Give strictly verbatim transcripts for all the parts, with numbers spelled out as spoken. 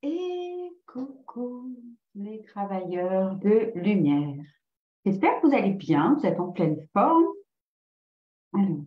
Et coucou les travailleurs de lumière. J'espère que vous allez bien, vous êtes en pleine forme. Alors,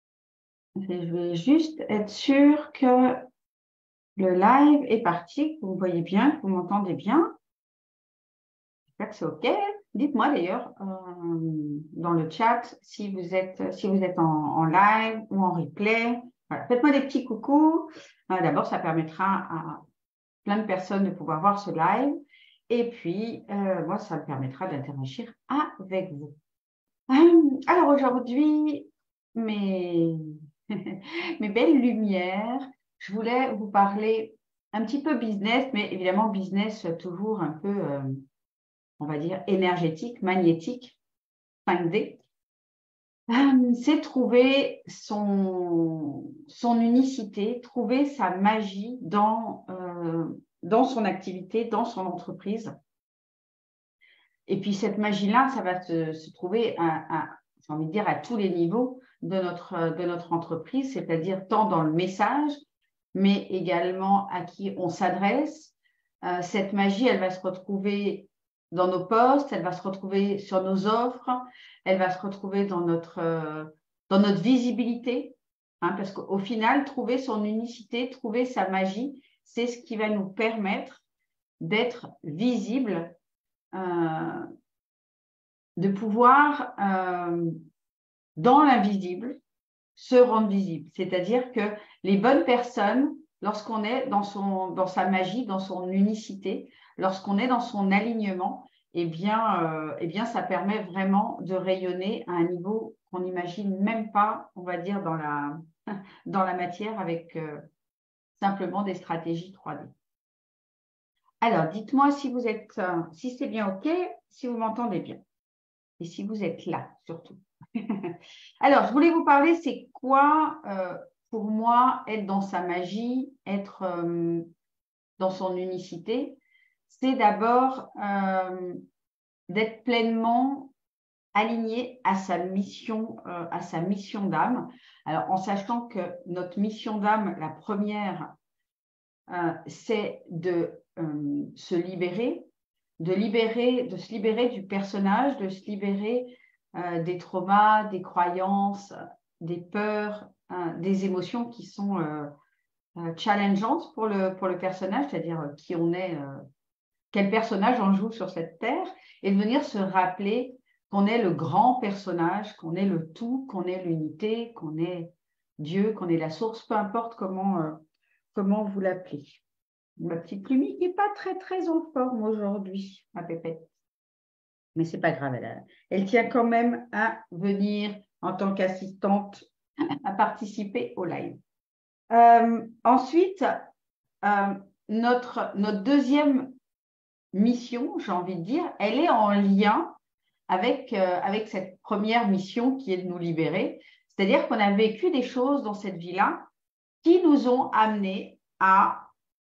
je vais juste être sûre que le live est parti, que vous me voyez bien, que vous m'entendez bien. J'espère que c'est OK. Dites-moi d'ailleurs euh, dans le chat si vous êtes, si vous êtes en, en live ou en replay. Voilà. Faites-moi des petits coucous. Euh, D'abord, ça permettra à plein de personnes de pouvoir voir ce live. Et puis, euh, moi, ça me permettra d'interagir avec vous. Alors aujourd'hui, mes, mes belles lumières, je voulais vous parler un petit peu business, mais évidemment business toujours un peu, euh, on va dire, énergétique, magnétique, cinq D. Euh, c'est trouver son, son unicité, trouver sa magie dans, euh, dans son activité, dans son entreprise. Et puis cette magie-là, ça va se, se trouver, à, à, j'ai envie de dire, à tous les niveaux de notre, de notre entreprise, c'est-à-dire tant dans le message, mais également à qui on s'adresse. Euh, cette magie, elle va se retrouver dans nos postes, elle va se retrouver sur nos offres, elle va se retrouver dans notre, euh, dans notre visibilité, hein, parce qu'au final, trouver son unicité, trouver sa magie, c'est ce qui va nous permettre d'être visible, euh, de pouvoir, euh, dans l'invisible, se rendre visible. C'est-à-dire que les bonnes personnes, lorsqu'on est dans, son, dans sa magie, dans son unicité, lorsqu'on est dans son alignement, eh bien, euh, eh bien, ça permet vraiment de rayonner à un niveau qu'on n'imagine même pas, on va dire, dans la, dans la matière avec euh, simplement des stratégies trois D. Alors, dites-moi si vous êtes, euh, si c'est bien OK, si vous m'entendez bien. Et si vous êtes là, surtout. Alors, je voulais vous parler, c'est quoi, euh, pour moi, être dans sa magie, être euh, dans son unicité. C'est d'abord euh, d'être pleinement aligné à sa mission, euh, à sa mission d'âme. Alors, en sachant que notre mission d'âme, la première, euh, c'est de euh, se libérer, de libérer, de se libérer du personnage, de se libérer euh, des traumas, des croyances, des peurs, euh, des émotions qui sont euh, euh, challengeantes pour le, pour le personnage, c'est-à-dire euh, qui on est, euh, quel personnage on joue sur cette terre, et de venir se rappeler qu'on est le grand personnage, qu'on est le tout, qu'on est l'unité, qu'on est Dieu, qu'on est la source, peu importe comment, euh, comment vous l'appelez. Ma petite plumie n'est pas très, très en forme aujourd'hui, ma pépette. Mais ce n'est pas grave, elle, elle tient quand même à venir en tant qu'assistante à participer au live. Euh, ensuite, euh, notre, notre deuxième mission, j'ai envie de dire, elle est en lien avec, euh, avec cette première mission qui est de nous libérer. C'est-à-dire qu'on a vécu des choses dans cette vie-là qui nous ont amenés à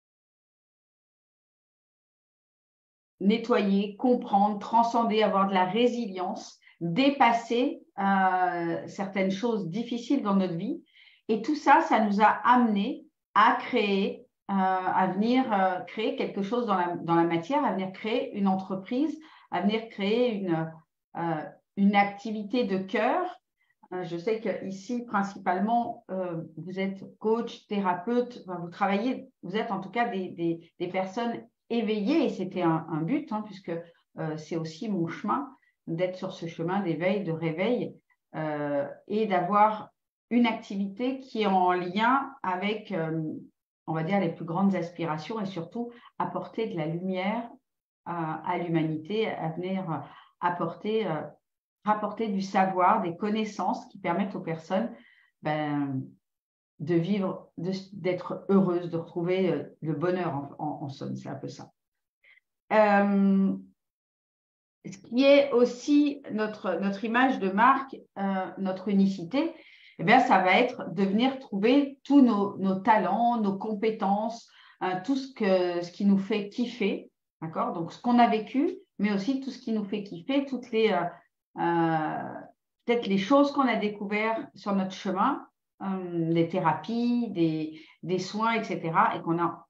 nettoyer, comprendre, transcender, avoir de la résilience, dépasser euh, certaines choses difficiles dans notre vie. Et tout ça, ça nous a amené à créer, euh, à venir euh, créer quelque chose dans la, dans la matière, à venir créer une entreprise, à venir créer une, euh, une activité de cœur. Euh, je sais qu'ici, principalement, euh, vous êtes coach, thérapeute, enfin, vous travaillez, vous êtes en tout cas des, des, des personnes éveillées, et c'était un, un but, hein, puisque euh, c'est aussi mon chemin d'être sur ce chemin d'éveil, de réveil, euh, et d'avoir une activité qui est en lien avec, euh, on va dire, les plus grandes aspirations, et surtout apporter de la lumière à, à l'humanité, à venir apporter, euh, rapporter du savoir, des connaissances qui permettent aux personnes ben, de vivre, d'être heureuses, de retrouver le bonheur en, en, en somme, c'est un peu ça. Euh, ce qui est aussi notre, notre image de marque, euh, notre unicité, eh bien, ça va être de venir trouver tous nos, nos talents, nos compétences, hein, tout ce, que, ce qui nous fait kiffer, d'accord? Donc, ce qu'on a vécu, mais aussi tout ce qui nous fait kiffer, toutes les, euh, euh, peut-être les choses qu'on a découvertes sur notre chemin, euh, des thérapies, des, des soins, et cetera, et qu'on a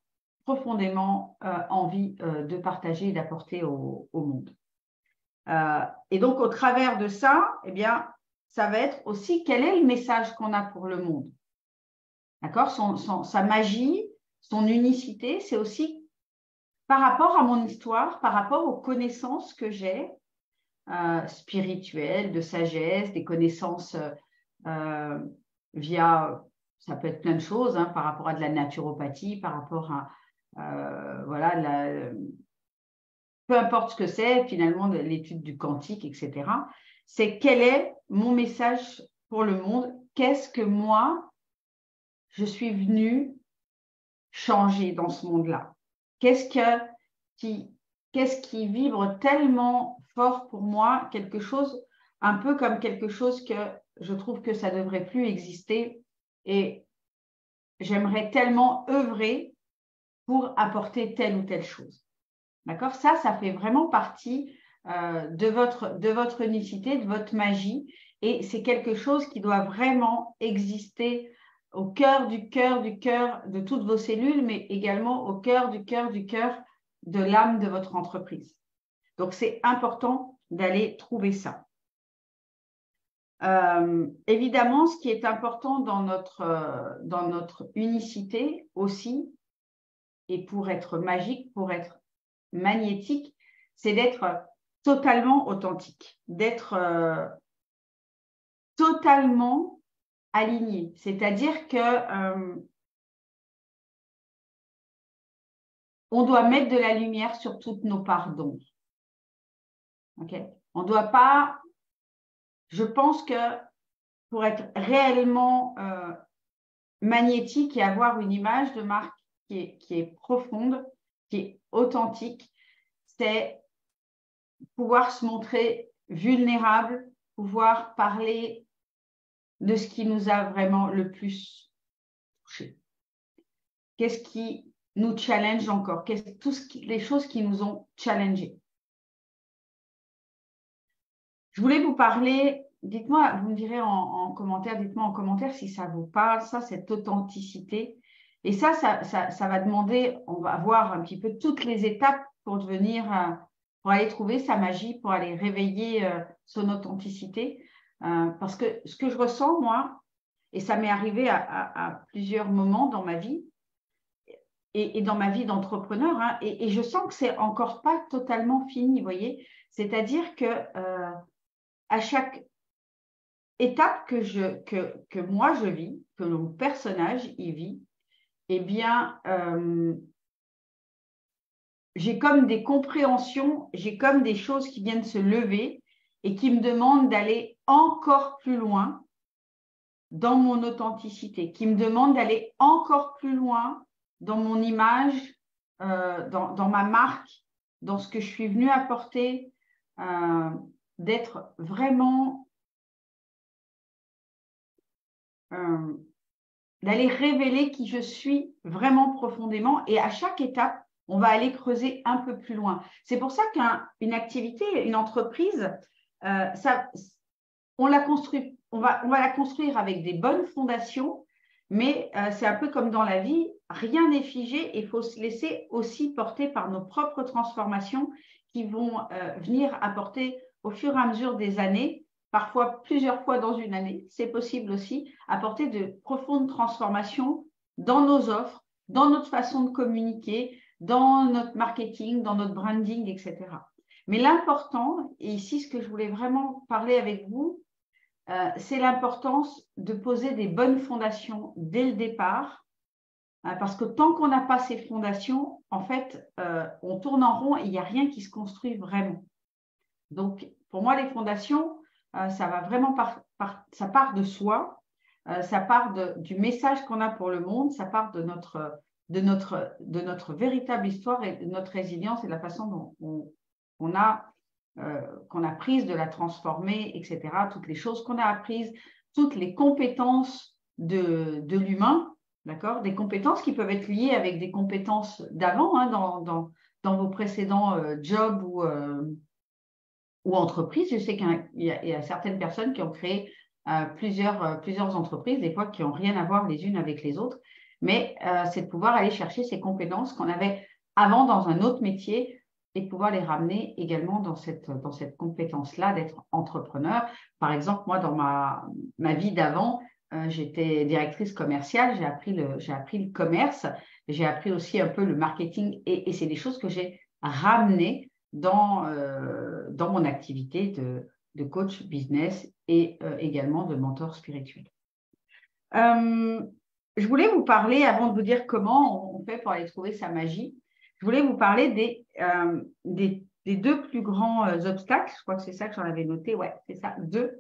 profondément euh, envie euh, de partager et d'apporter au, au monde. Euh, et donc, au travers de ça, eh bien, ça va être aussi quel est le message qu'on a pour le monde. D'accord, son, son, sa magie, son unicité, c'est aussi par rapport à mon histoire, par rapport aux connaissances que j'ai, euh, spirituelles, de sagesse, des connaissances euh, via, ça peut être plein de choses, hein, par rapport à de la naturopathie, par rapport à, euh, voilà, la, peu importe ce que c'est, finalement, l'étude du quantique, et cetera. C'est quel est mon message pour le monde? Qu'est-ce que moi, je suis venue changer dans ce monde-là? Qu'est-ce que, qui, qu'est-ce qui vibre tellement fort pour moi? Quelque chose, un peu comme quelque chose que je trouve que ça ne devrait plus exister et j'aimerais tellement œuvrer pour apporter telle ou telle chose. D'accord? Ça, ça fait vraiment partie euh, de, votre, de votre unicité, de votre magie. Et c'est quelque chose qui doit vraiment exister au cœur du cœur du cœur de toutes vos cellules, mais également au cœur du cœur du cœur de l'âme de votre entreprise. Donc, c'est important d'aller trouver ça. Euh, évidemment, ce qui est important dans notre, euh, dans notre unicité aussi, et pour être magique, pour être magnétique, c'est d'être totalement authentique, d'être euh, totalement aligné. C'est-à-dire que euh, on doit mettre de la lumière sur toutes nos parts d'ombre. Okay? On ne doit pas, je pense que pour être réellement euh, magnétique et avoir une image de marque qui est, qui est profonde, qui est authentique, c'est pouvoir se montrer vulnérable, pouvoir parler de ce qui nous a vraiment le plus touché. Qu'est-ce qui nous challenge encore? Qu'est-ce, tout ce qui, les choses qui nous ont challengés. Je voulais vous parler, dites-moi, vous me direz en, en commentaire, dites-moi en commentaire si ça vous parle, ça, cette authenticité. Et ça, ça, ça, ça va demander, on va voir un petit peu toutes les étapes pour devenir, euh, pour aller trouver sa magie, pour aller réveiller euh, son authenticité. Euh, parce que ce que je ressens, moi, et ça m'est arrivé à, à, à plusieurs moments dans ma vie, et, et dans ma vie d'entrepreneur, hein, et, et je sens que c'est encore pas totalement fini, vous voyez. C'est-à-dire que euh, à chaque étape que, je, que, que moi je vis, que mon personnage y vit, eh bien, euh, j'ai comme des compréhensions, j'ai comme des choses qui viennent se lever et qui me demandent d'aller encore plus loin dans mon authenticité, qui me demandent d'aller encore plus loin dans mon image, euh, dans, dans ma marque, dans ce que je suis venue apporter, euh, d'être vraiment, euh, d'aller révéler qui je suis vraiment profondément. Et à chaque étape, on va aller creuser un peu plus loin. C'est pour ça qu'une activité, une entreprise, euh, ça, on la construit, on va, on va la construire avec des bonnes fondations, mais euh, c'est un peu comme dans la vie, rien n'est figé et il faut se laisser aussi porter par nos propres transformations qui vont euh, venir apporter au fur et à mesure des années, parfois plusieurs fois dans une année, c'est possible aussi, apporter de profondes transformations dans nos offres, dans notre façon de communiquer, dans notre marketing, dans notre branding, et cetera. Mais l'important, et ici ce que je voulais vraiment parler avec vous, euh, c'est l'importance de poser des bonnes fondations dès le départ, hein, parce que tant qu'on n'a pas ces fondations, en fait, euh, on tourne en rond et il n'y a rien qui se construit vraiment. Donc, pour moi, les fondations, euh, ça va vraiment par, par, ça part de soi, euh, ça part de, du message qu'on a pour le monde, ça part de notre, de, notre, de notre véritable histoire et de notre résilience et de la façon dont on, on a Euh, qu'on a prises, de la transformer, et cetera. Toutes les choses qu'on a apprises, toutes les compétences de, de l'humain, d'accord? Des compétences qui peuvent être liées avec des compétences d'avant, hein, dans, dans, dans vos précédents euh, jobs ou, euh, ou entreprises. Je sais qu'il y, y, y a certaines personnes qui ont créé euh, plusieurs, euh, plusieurs entreprises, des fois qui n'ont rien à voir les unes avec les autres. mais euh, c'est de pouvoir aller chercher ces compétences qu'on avait avant dans un autre métier et de pouvoir les ramener également dans cette, dans cette compétence-là d'être entrepreneur. Par exemple, moi, dans ma, ma vie d'avant, euh, j'étais directrice commerciale, j'ai appris le, j'ai appris le commerce, j'ai appris aussi un peu le marketing et, et c'est des choses que j'ai ramenées dans, euh, dans mon activité de, de coach business et euh, également de mentor spirituel. Euh, je voulais vous parler, avant de vous dire comment on fait pour aller trouver sa magie, je voulais vous parler des, euh, des, des deux plus grands euh, obstacles. Je crois que c'est ça que j'en avais noté. Ouais, c'est ça, deux.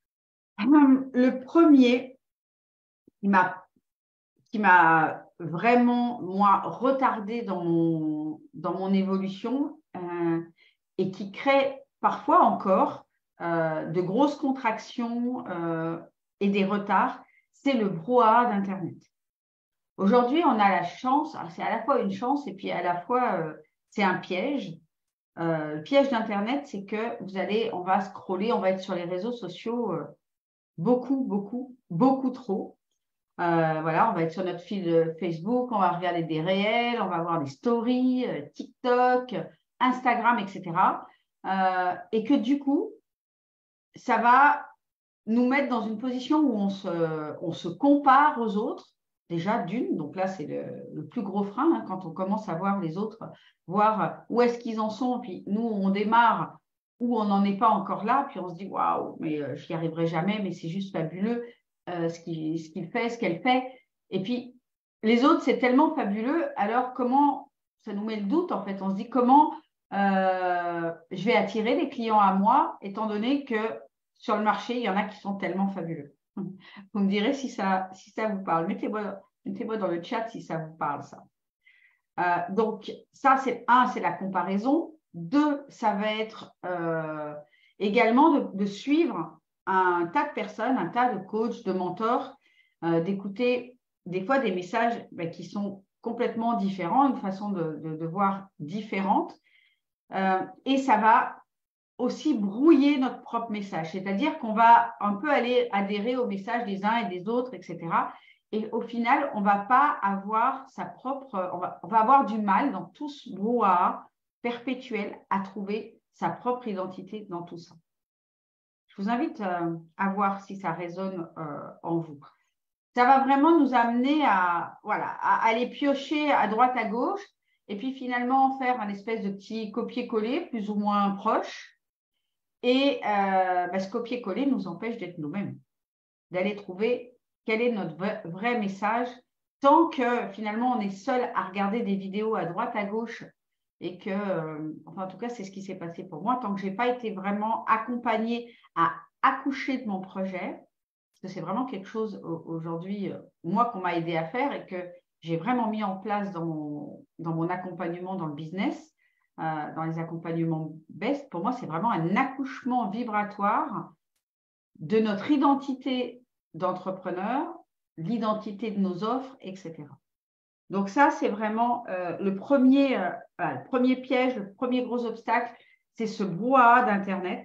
Euh, le premier qui m'a qui m'a vraiment, moi, retardé dans mon, dans mon évolution euh, et qui crée parfois encore euh, de grosses contractions euh, et des retards, c'est le brouhaha d'Internet. Aujourd'hui, on a la chance, c'est à la fois une chance et puis à la fois euh, c'est un piège. Euh, le piège d'Internet, c'est que vous allez, on va scroller, on va être sur les réseaux sociaux euh, beaucoup, beaucoup, beaucoup trop. Euh, voilà, on va être sur notre fil Facebook, on va regarder des réels, on va voir des stories, euh, TikTok, Instagram, et cetera. Euh, et que du coup, ça va nous mettre dans une position où on se, on se compare aux autres, déjà d'une, donc là c'est le, le plus gros frein, hein, quand on commence à voir les autres, voir où est-ce qu'ils en sont, puis nous on démarre où on n'en est pas encore là, puis on se dit waouh, mais euh, je n'y arriverai jamais, mais c'est juste fabuleux euh, ce qu'il ce qu'il fait, ce qu'elle fait. Et puis les autres c'est tellement fabuleux, alors comment, ça nous met le doute en fait, on se dit comment euh, je vais attirer des clients à moi, étant donné que sur le marché, il y en a qui sont tellement fabuleux. Vous me direz si ça, si ça vous parle. Mettez-moi mettez-moi dans le chat si ça vous parle, ça. Euh, donc, ça, c'est un, c'est la comparaison. Deux, ça va être euh, également de, de suivre un tas de personnes, un tas de coachs, de mentors, euh, d'écouter des fois des messages ben, qui sont complètement différents, une façon de, de, de voir différente. Euh, et ça va aussi brouiller notre propre message, c'est-à-dire qu'on va un peu aller adhérer au message des uns et des autres, et cetera. Et au final, on ne va pas avoir sa propre, on va, on va avoir du mal dans tout ce brouhaha perpétuel à trouver sa propre identité dans tout ça. Je vous invite euh, à voir si ça résonne euh, en vous. Ça va vraiment nous amener à, voilà, à aller piocher à droite, à gauche, et puis finalement faire un espèce de petit copier-coller plus ou moins proche. Et euh, bah, ce copier-coller nous empêche d'être nous-mêmes, d'aller trouver quel est notre vrai, vrai message, tant que finalement on est seul à regarder des vidéos à droite, à gauche, et que, euh, enfin en tout cas c'est ce qui s'est passé pour moi, tant que je n'ai pas été vraiment accompagnée à accoucher de mon projet, parce que c'est vraiment quelque chose aujourd'hui, moi, qu'on m'a aidé à faire et que j'ai vraiment mis en place dans mon, dans mon accompagnement dans le business, euh, dans les accompagnements best. Pour moi, c'est vraiment un accouchement vibratoire de notre identité d'entrepreneur, l'identité de nos offres, et cetera. Donc ça, c'est vraiment euh, le, premier, euh, voilà, le premier piège, le premier gros obstacle, c'est ce brouhaha d'Internet.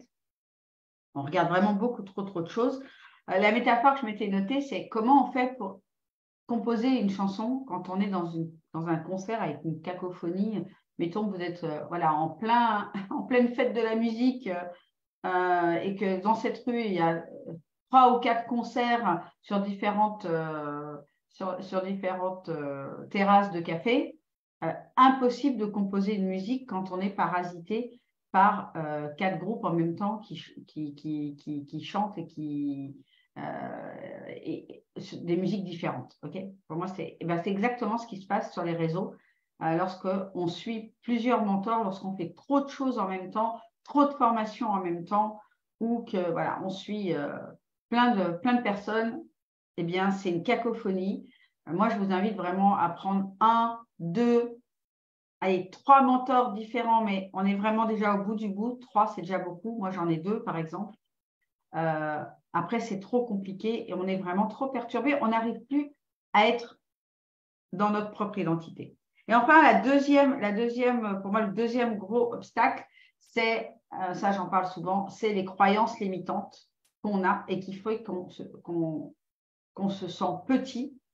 On regarde vraiment beaucoup trop, trop de choses. Euh, la métaphore que je m'étais notée, c'est comment on fait pour composer une chanson quand on est dans, une, dans un concert avec une cacophonie. Mettons que vous êtes euh, voilà, en, plein, en pleine fête de la musique euh, et que dans cette rue, il y a trois ou quatre concerts sur différentes, euh, sur, sur différentes euh, terrasses de café. Euh, impossible de composer une musique quand on est parasité par euh, quatre groupes en même temps qui, qui, qui, qui, qui chantent et qui, euh, et, et, des musiques différentes. Okay, pour moi, c'est eh ben, c'est exactement ce qui se passe sur les réseaux euh, lorsqu'on suit plusieurs mentors, lorsqu'on fait trop de choses en même temps, trop de formations en même temps, ou que voilà, on suit euh, plein, de, plein de personnes. Eh bien, c'est une cacophonie. Euh, moi, je vous invite vraiment à prendre un, deux, allez, trois mentors différents, mais on est vraiment déjà au bout du bout. Trois, c'est déjà beaucoup. Moi, j'en ai deux, par exemple. Euh, après, c'est trop compliqué et on est vraiment trop perturbé. On n'arrive plus à être dans notre propre identité. Et enfin, la deuxième, la deuxième, pour moi, le deuxième gros obstacle, c'est, euh, ça j'en parle souvent, c'est les croyances limitantes qu'on a et qui fait qu'on se, qu'on, qu'on se sent petit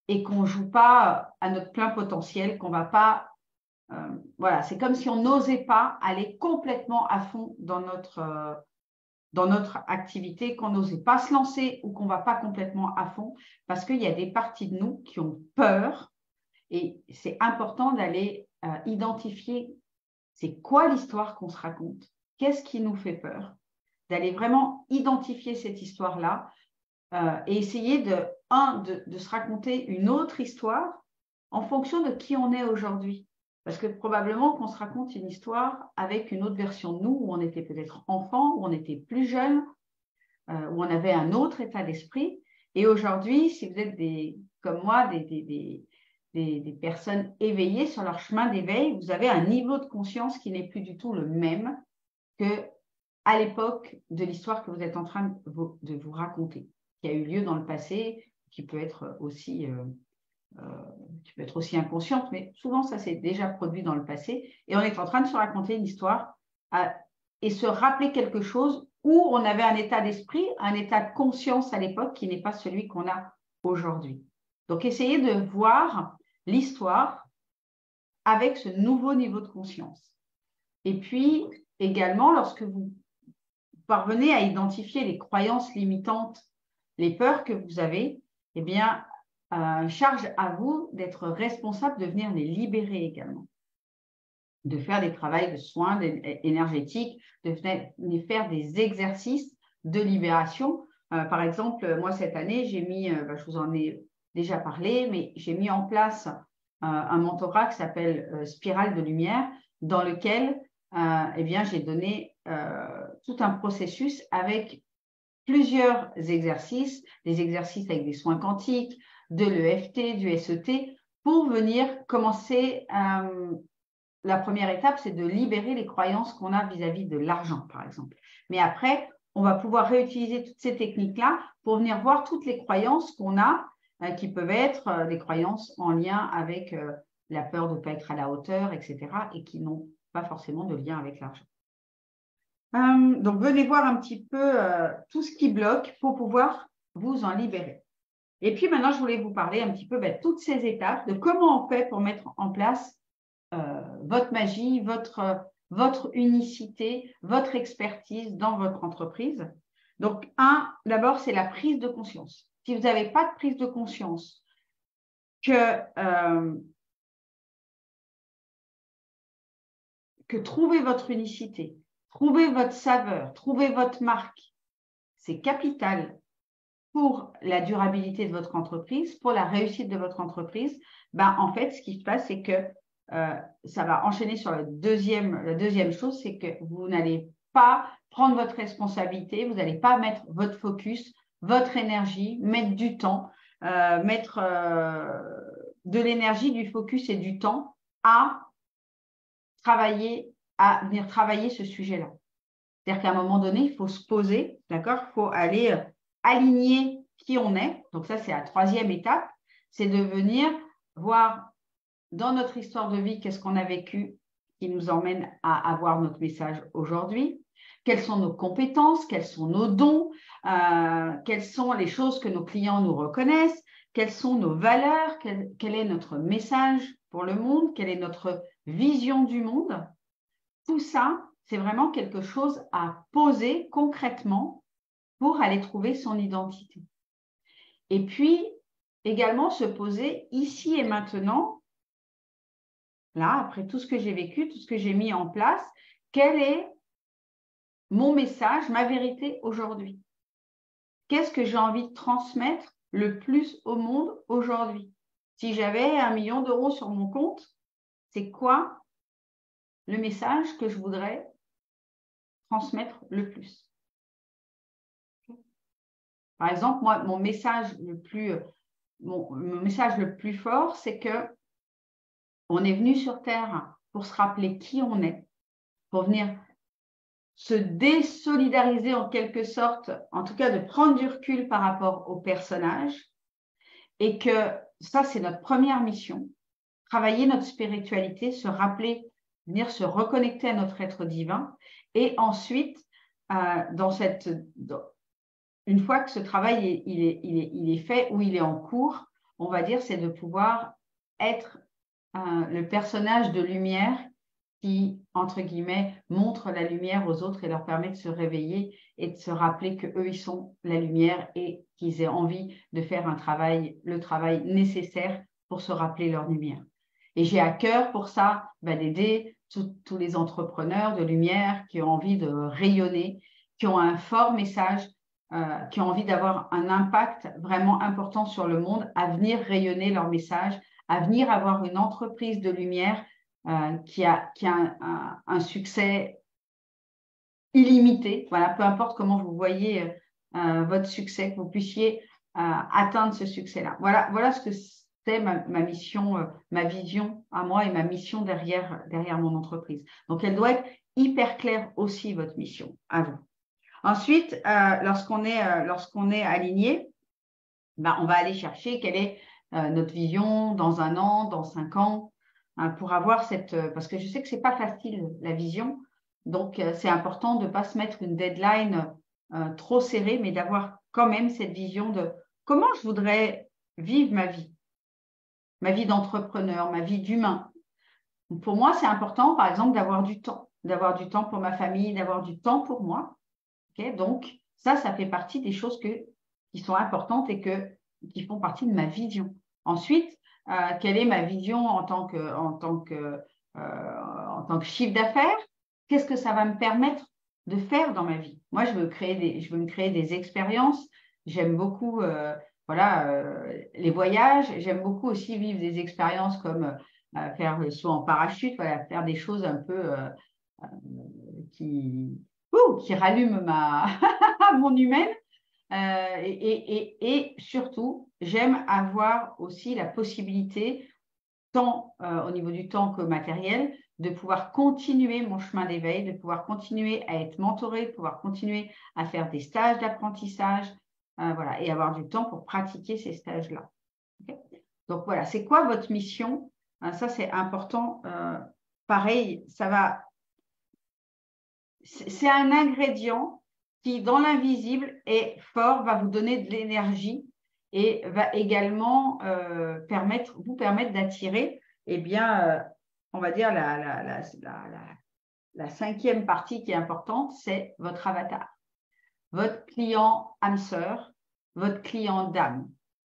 et qu'on ne joue pas à notre plein potentiel, qu'on ne va pas… Euh, voilà, c'est comme si on n'osait pas aller complètement à fond dans notre, euh, dans notre activité, qu'on n'osait pas se lancer ou qu'on ne va pas complètement à fond parce qu'il y a des parties de nous qui ont peur et c'est important d'aller euh, identifier c'est quoi l'histoire qu'on se raconte, qu'est-ce qui nous fait peur, d'aller vraiment identifier cette histoire-là euh, et essayer de, un, de, de se raconter une autre histoire en fonction de qui on est aujourd'hui. Parce que probablement qu'on se raconte une histoire avec une autre version de nous, où on était peut-être enfant, où on était plus jeune, euh, où on avait un autre état d'esprit. Et aujourd'hui, si vous êtes des, comme moi, des, des, des, des, des personnes éveillées sur leur chemin d'éveil, vous avez un niveau de conscience qui n'est plus du tout le même qu'à l'époque de l'histoire que vous êtes en train de vous, de vous raconter, qui a eu lieu dans le passé, qui peut être aussi… Euh, Euh, tu peux être aussi inconsciente, mais souvent ça s'est déjà produit dans le passé et on est en train de se raconter une histoire à, et se rappeler quelque chose où on avait un état d'esprit, un état de conscience à l'époque qui n'est pas celui qu'on a aujourd'hui. Donc essayez de voir l'histoire avec ce nouveau niveau de conscience. Et puis également, lorsque vous parvenez à identifier les croyances limitantes, les peurs que vous avez, eh bien, Euh, charge à vous d'être responsable de venir les libérer également, de faire des travaux de soins énergétiques, de venir faire des exercices de libération. Euh, par exemple, moi cette année, j'ai mis, euh, bah, je vous en ai déjà parlé, mais j'ai mis en place euh, un mentorat qui s'appelle euh, Spirale de lumière, dans lequel euh, eh bien, j'ai donné euh, tout un processus avec plusieurs exercices, des exercices avec des soins quantiques, de l'E F T, du S E T, pour venir commencer. Euh, la première étape, c'est de libérer les croyances qu'on a vis-à-vis de l'argent, par exemple. Mais après, on va pouvoir réutiliser toutes ces techniques-là pour venir voir toutes les croyances qu'on a, euh, qui peuvent être euh, des croyances en lien avec euh, la peur de ne pas être à la hauteur, et cetera, et qui n'ont pas forcément de lien avec l'argent. Euh, donc, venez voir un petit peu euh, tout ce qui bloque pour pouvoir vous en libérer. Et puis maintenant, je voulais vous parler un petit peu ben, de toutes ces étapes, de comment on fait pour mettre en place euh, votre magie, votre, votre unicité, votre expertise dans votre entreprise. Donc, un, d'abord, c'est la prise de conscience. Si vous n'avez pas de prise de conscience que, euh, que trouver votre unicité, trouver votre saveur, trouver votre marque, c'est capital pour la durabilité de votre entreprise, pour la réussite de votre entreprise, ben, en fait, ce qui se passe, c'est que euh, ça va enchaîner sur la deuxième, la deuxième chose, c'est que vous n'allez pas prendre votre responsabilité, vous n'allez pas mettre votre focus, votre énergie, mettre du temps, euh, mettre euh, de l'énergie, du focus et du temps à travailler, à venir travailler ce sujet-là. C'est-à-dire qu'à un moment donné, il faut se poser, d'accord ? Il faut aller euh, aligner qui on est. Donc ça, c'est la troisième étape. C'est de venir voir dans notre histoire de vie qu'est-ce qu'on a vécu qui nous emmène à avoir notre message aujourd'hui. Quelles sont nos compétences, quels sont nos dons, euh, quelles sont les choses que nos clients nous reconnaissent, quelles sont nos valeurs, quel, quel est notre message pour le monde, quelle est notre vision du monde. Tout ça, c'est vraiment quelque chose à poser concrètement pour aller trouver son identité. Et puis, également se poser ici et maintenant, là, après tout ce que j'ai vécu, tout ce que j'ai mis en place, quel est mon message, ma vérité aujourd'hui? Qu'est-ce que j'ai envie de transmettre le plus au monde aujourd'hui? Si j'avais un million d'euros sur mon compte, c'est quoi le message que je voudrais transmettre le plus? Par exemple, moi, mon message le plus, mon, mon message le plus fort, c'est que on est venu sur Terre pour se rappeler qui on est, pour venir se désolidariser en quelque sorte, en tout cas de prendre du recul par rapport au personnage, et que ça, c'est notre première mission, travailler notre spiritualité, se rappeler, venir se reconnecter à notre être divin, et ensuite, euh, dans cette... Dans, une fois que ce travail il est, il, est, il est fait ou il est en cours, on va dire, c'est de pouvoir être euh, le personnage de lumière qui, entre guillemets, montre la lumière aux autres et leur permet de se réveiller et de se rappeler qu'eux, ils sont la lumière et qu'ils aient envie de faire un travail, le travail nécessaire pour se rappeler leur lumière. Et j'ai à cœur pour ça bah, d'aider tous les entrepreneurs de lumière qui ont envie de rayonner, qui ont un fort message, euh, qui ont envie d'avoir un impact vraiment important sur le monde, à venir rayonner leur message, à venir avoir une entreprise de lumière euh, qui a, qui a un, un, un succès illimité. Voilà, peu importe comment vous voyez euh, votre succès, que vous puissiez euh, atteindre ce succès-là. Voilà, voilà ce que c'est ma, ma mission, euh, ma vision à moi et ma mission derrière, derrière mon entreprise. Donc, elle doit être hyper claire aussi, votre mission, à vous. Ensuite, euh, lorsqu'on est, euh, lorsqu'on est aligné, ben, on va aller chercher quelle est euh, notre vision dans un an, dans cinq ans, hein, pour avoir cette… Euh, parce que je sais que ce n'est pas facile, la vision. Donc, euh, c'est important de ne pas se mettre une deadline euh, trop serrée, mais d'avoir quand même cette vision de comment je voudrais vivre ma vie, ma vie d'entrepreneur, ma vie d'humain. Pour moi, c'est important, par exemple, d'avoir du temps, d'avoir du temps pour ma famille, d'avoir du temps pour moi. Okay, donc, ça, ça fait partie des choses que, qui sont importantes et que, qui font partie de ma vision. Ensuite, euh, quelle est ma vision en tant que, en tant que, euh, en tant que chiffre d'affaires? Qu'est-ce que ça va me permettre de faire dans ma vie? Moi, je veux créer des, je veux me créer des expériences. J'aime beaucoup euh, voilà, euh, les voyages. J'aime beaucoup aussi vivre des expériences comme euh, faire le saut en parachute, voilà, faire des choses un peu euh, euh, qui Ouh, qui rallume ma mon humaine. Euh, et, et, et surtout, j'aime avoir aussi la possibilité, tant euh, au niveau du temps que matériel, de pouvoir continuer mon chemin d'éveil, de pouvoir continuer à être mentorée, de pouvoir continuer à faire des stages d'apprentissage, euh, voilà, et avoir du temps pour pratiquer ces stages-là. Okay. Donc voilà, c'est quoi votre mission? euh, Ça, c'est important. Euh, pareil, ça va… C'est un ingrédient qui, dans l'invisible, est fort, va vous donner de l'énergie et va également euh, permettre, vous permettre d'attirer, eh bien, euh, on va dire, la, la, la, la, la cinquième partie qui est importante, c'est votre avatar. Votre client âme sœur, votre client d'âme.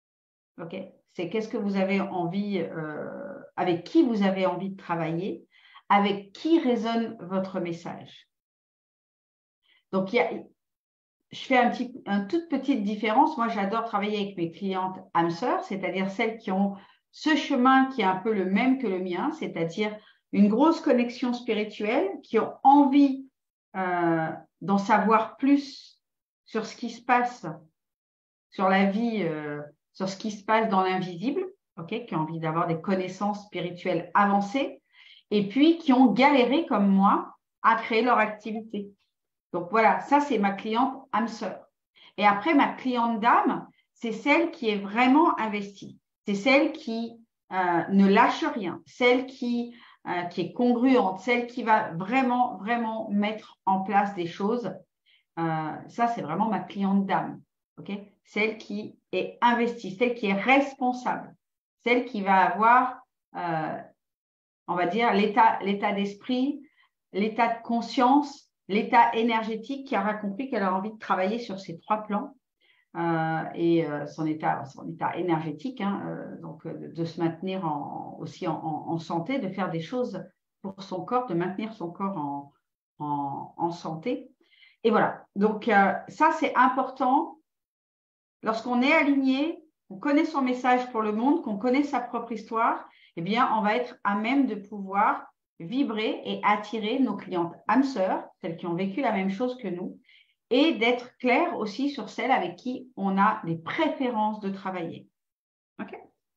Okay, c'est qu'est-ce que vous avez envie, euh, avec qui vous avez envie de travailler, avec qui résonne votre message. Donc, il y a, je fais un petit, une toute petite différence. Moi, j'adore travailler avec mes clientes âmes sœurs, c'est-à-dire celles qui ont ce chemin qui est un peu le même que le mien, c'est-à-dire une grosse connexion spirituelle, qui ont envie euh, d'en savoir plus sur ce qui se passe, sur la vie, euh, sur ce qui se passe dans l'invisible, okay, qui ont envie d'avoir des connaissances spirituelles avancées, et puis qui ont galéré comme moi à créer leur activité. Donc voilà, ça c'est ma cliente âme sœur. Et après, ma cliente d'âme, c'est celle qui est vraiment investie. C'est celle qui euh, ne lâche rien, celle qui, euh, qui est congruente, celle qui va vraiment, vraiment mettre en place des choses. Euh, ça, c'est vraiment ma cliente d'âme. Okay, celle qui est investie, celle qui est responsable, celle qui va avoir, euh, on va dire, l'état, l'état d'esprit, l'état de conscience, l'état énergétique, qui aura compris qu'elle a envie de travailler sur ces trois plans euh, et euh, son, état, son état énergétique, hein, euh, donc euh, de se maintenir en, aussi en, en, en santé, de faire des choses pour son corps, de maintenir son corps en, en, en santé. Et voilà, donc euh, ça c'est important. Lorsqu'on est aligné, qu'on connaît son message pour le monde, qu'on connaît sa propre histoire, eh bien, on va être à même de pouvoir vibrer et attirer nos clientes âmes sœurs, celles qui ont vécu la même chose que nous, et d'être clair aussi sur celles avec qui on a des préférences de travailler. Okay.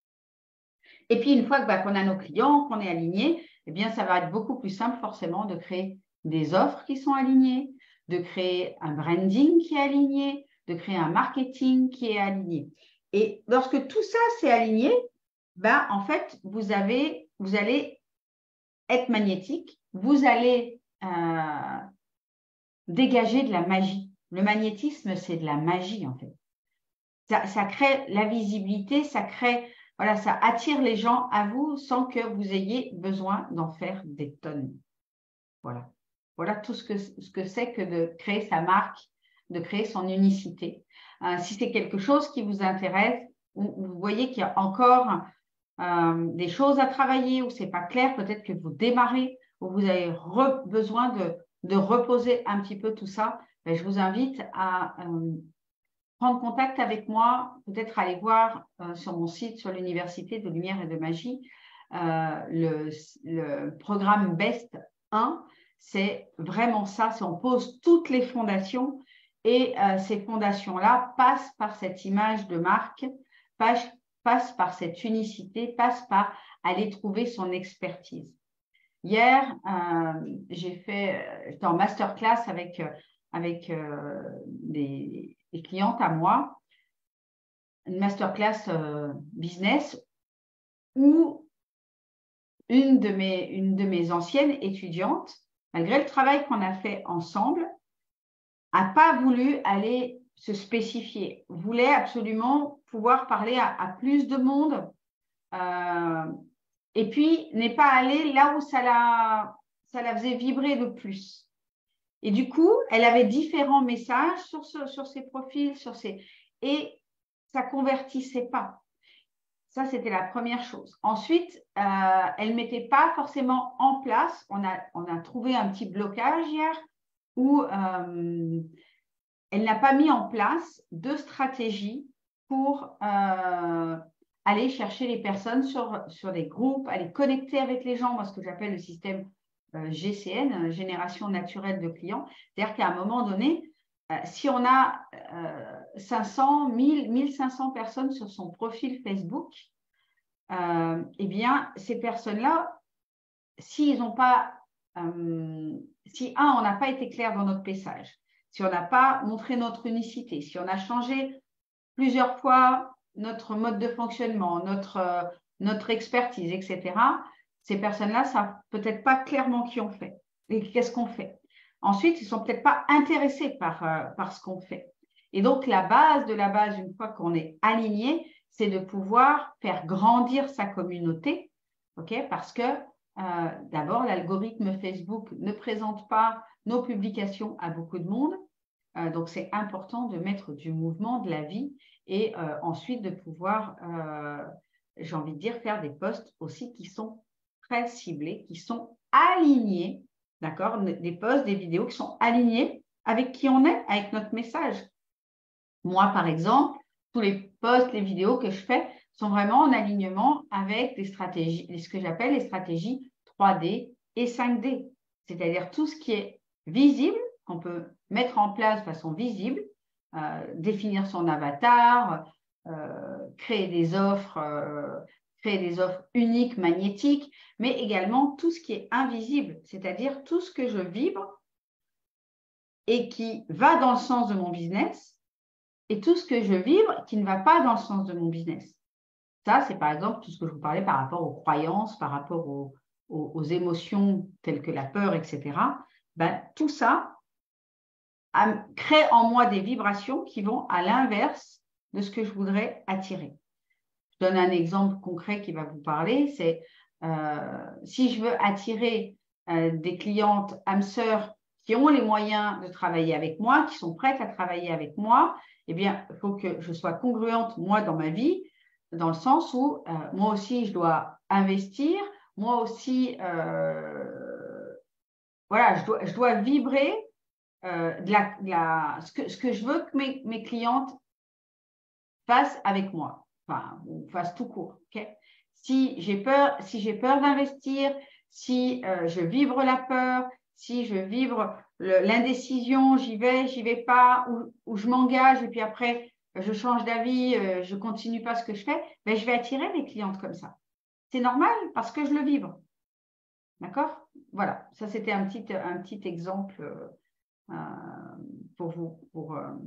Et puis, une fois que, bah, qu'on a nos clients, qu'on est aligné, eh bien, ça va être beaucoup plus simple forcément de créer des offres qui sont alignées, de créer un branding qui est aligné, de créer un marketing qui est aligné. Et lorsque tout ça c'est aligné, ben, en fait, vous, avez, vous allez être magnétique, vous allez euh, dégager de la magie. Le magnétisme, c'est de la magie, en fait. Ça, ça crée la visibilité, ça crée voilà, ça attire les gens à vous sans que vous ayez besoin d'en faire des tonnes. Voilà. Voilà tout ce que ce que c'est que de créer sa marque, de créer son unicité. Euh, si c'est quelque chose qui vous intéresse, ou vous voyez qu'il y a encore euh, des choses à travailler, ou c'est pas clair, peut-être que vous démarrez, ou vous avez besoin de, de reposer un petit peu tout ça, ben, je vous invite à euh, prendre contact avec moi, peut-être aller voir euh, sur mon site, sur l'Université de Lumière et de Magie, euh, le, le programme Best un. C'est vraiment ça, c'est on pose toutes les fondations et euh, ces fondations-là passent par cette image de marque, passent, passent par cette unicité, passent par aller trouver son expertise. Hier, euh, j'ai fait, j'étais en masterclass avec, avec euh, des, des clientes à moi, une masterclass euh, business où une de, mes, une de mes anciennes étudiantes, malgré le travail qu'on a fait ensemble, n'a pas voulu aller se spécifier, voulait absolument pouvoir parler à, à plus de monde euh, et puis n'est pas allée là où ça la, ça la faisait vibrer le plus. Et du coup, elle avait différents messages sur, ce, sur ses profils, sur ses, et ça ne convertissait pas. Ça, c'était la première chose. Ensuite, euh, elle ne mettait pas forcément en place. On a, on a trouvé un petit blocage hier où euh, elle n'a pas mis en place de stratégie pour euh, aller chercher les personnes sur, sur des groupes, aller connecter avec les gens, moi, ce que j'appelle le système euh, G C N, Génération Naturelle de Clients. C'est-à-dire qu'à un moment donné, euh, si on a euh, cinq cents, mille, mille cinq cents personnes sur son profil Facebook, euh, eh bien, ces personnes-là, s'ils n'ont pas, euh, si un, on n'a pas été clair dans notre message, si on n'a pas montré notre unicité, si on a changé plusieurs fois notre mode de fonctionnement, notre, euh, notre expertise, et cetera, ces personnes-là ne savent peut-être pas clairement qui on fait et qu'est-ce qu'on fait. Ensuite, ils ne sont peut-être pas intéressés par, euh, par ce qu'on fait. Et donc, la base de la base, une fois qu'on est aligné, c'est de pouvoir faire grandir sa communauté, okay, parce que euh, d'abord, l'algorithme Facebook ne présente pas nos publications à beaucoup de monde. Euh, donc, c'est important de mettre du mouvement, de la vie et euh, ensuite de pouvoir, euh, j'ai envie de dire, faire des posts aussi qui sont très ciblés, qui sont alignés, d'accord, des posts, des vidéos qui sont alignés avec qui on est, avec notre message. Moi, par exemple, tous les posts, les vidéos que je fais sont vraiment en alignement avec des stratégies, ce que j'appelle les stratégies trois D et cinq D, c'est-à-dire tout ce qui est visible, qu'on peut mettre en place de façon visible, euh, définir son avatar, euh, créer des offres, euh, créer des offres uniques, magnétiques, mais également tout ce qui est invisible, c'est-à-dire tout ce que je vibre et qui va dans le sens de mon business, et tout ce que je vibre qui ne va pas dans le sens de mon business. Ça, c'est par exemple tout ce que je vous parlais par rapport aux croyances, par rapport aux, aux, aux émotions telles que la peur, et cetera. Ben, tout ça crée en moi des vibrations qui vont à l'inverse de ce que je voudrais attirer. Je donne un exemple concret qui va vous parler. C'est euh, si je veux attirer euh, des clientes âmes sœurs qui ont les moyens de travailler avec moi, qui sont prêtes à travailler avec moi, eh bien, il faut que je sois congruente, moi, dans ma vie, dans le sens où euh, moi aussi, je dois investir, moi aussi, euh, voilà, je dois, je dois vibrer euh, de la, de la, ce, que, ce que je veux que mes, mes clientes fassent avec moi, enfin, ou fassent tout court. Okay, si j'ai peur, si j'ai peur d'investir, si euh, je vibre la peur, si je vibre l'indécision, j'y vais, j'y vais pas, ou, ou je m'engage et puis après je change d'avis, euh, je continue pas ce que je fais, ben, je vais attirer mes clientes comme ça. C'est normal parce que je le vibre. D'accord? Voilà, ça c'était un petit, un petit exemple euh, pour vous, pour euh,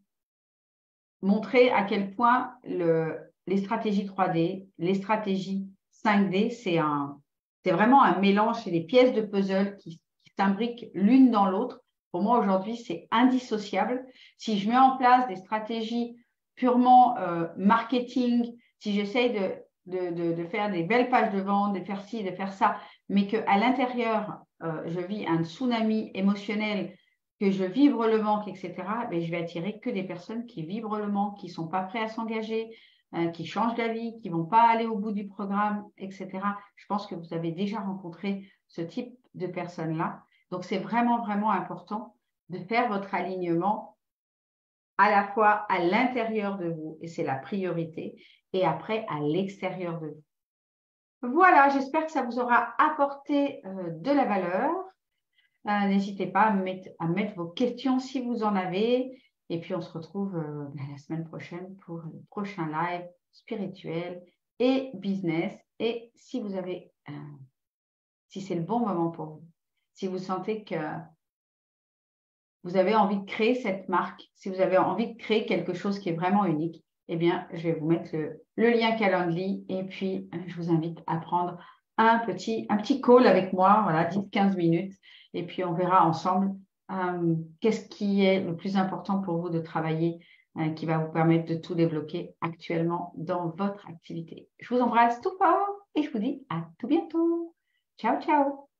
montrer à quel point le, les stratégies trois D, les stratégies cinq D, c'est un, c'est vraiment un mélange, c'est des pièces de puzzle qui, qui s'imbriquent l'une dans l'autre. Pour moi, aujourd'hui, c'est indissociable. Si je mets en place des stratégies purement euh, marketing, si j'essaye de de, de, de faire des belles pages de vente, de faire ci, de faire ça, mais qu'à l'intérieur, euh, je vis un tsunami émotionnel, que je vibre le manque, et cetera, ben, je vais attirer que des personnes qui vibrent le manque, qui ne sont pas prêtes à s'engager, euh, qui changent d'avis, qui ne vont pas aller au bout du programme, et cetera. Je pense que vous avez déjà rencontré ce type de personnes-là. Donc, c'est vraiment, vraiment important de faire votre alignement à la fois à l'intérieur de vous, et c'est la priorité, et après à l'extérieur de vous. Voilà, j'espère que ça vous aura apporté euh, de la valeur. Euh, N'hésitez pas à mettre, à mettre vos questions si vous en avez. Et puis, on se retrouve euh, la semaine prochaine pour le prochain live spirituel et business. Et si vous avez, euh, si c'est le bon moment pour vous, si vous sentez que vous avez envie de créer cette marque, si vous avez envie de créer quelque chose qui est vraiment unique, eh bien, je vais vous mettre le, le lien Calendly et puis je vous invite à prendre un petit, un petit call avec moi, voilà, dix à quinze minutes, et puis on verra ensemble euh, qu'est-ce qui est le plus important pour vous de travailler, euh, qui va vous permettre de tout débloquer actuellement dans votre activité. Je vous embrasse tout fort et je vous dis à tout bientôt. Ciao, ciao.